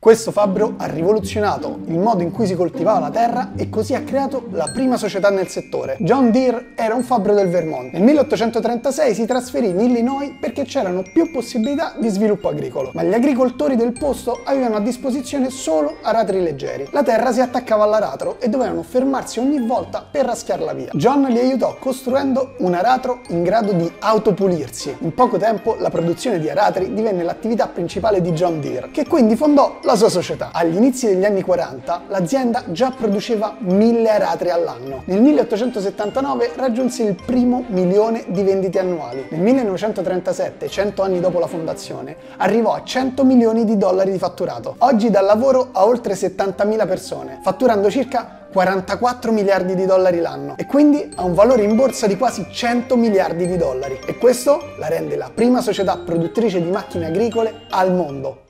Questo fabbro ha rivoluzionato il modo in cui si coltivava la terra e così ha creato la prima società nel settore. John Deere era un fabbro del Vermont. Nel 1836 si trasferì in Illinois perché c'erano più possibilità di sviluppo agricolo, ma gli agricoltori del posto avevano a disposizione solo aratri leggeri. La terra si attaccava all'aratro e dovevano fermarsi ogni volta per raschiarla via. John li aiutò costruendo un aratro in grado di autopulirsi. In poco tempo la produzione di aratri divenne l'attività principale di John Deere, che quindi fondò la sua società. Agli inizi degli anni 40 l'azienda già produceva 1000 aratri all'anno. Nel 1879 raggiunse il primo milione di vendite annuali. Nel 1937, 100 anni dopo la fondazione, arrivò a 100 milioni di dollari di fatturato. Oggi dà lavoro a oltre 70.000 persone, fatturando circa 44 miliardi di dollari l'anno e quindi ha un valore in borsa di quasi 100 miliardi di dollari. E questo la rende la prima società produttrice di macchine agricole al mondo.